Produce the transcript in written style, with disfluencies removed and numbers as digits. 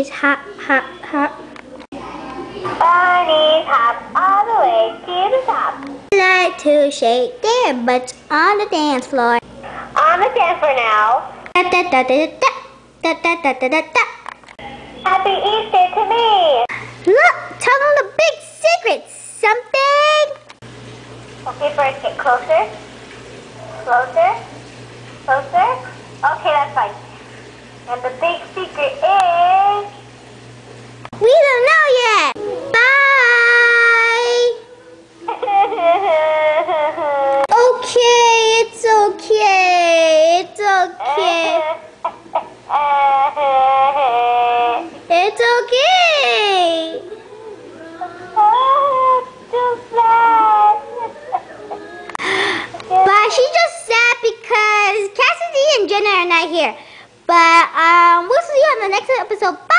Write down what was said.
Bunnies hop, hop, hop. Bunnies hop all the way to the top. Like to shake their butts on the dance floor. On the dance floor now. Da da da da da da da da da da da. Happy Easter to me. Look, tell them the big secret. Something. Okay, first get closer. Closer. Closer. Okay, that's fine. And the big secret is... We don't know yet. Bye. Okay, it's okay. It's okay. It's okay. But she's just sad because Cassidy and Jenna are not here. But we'll see you on the next episode. Bye.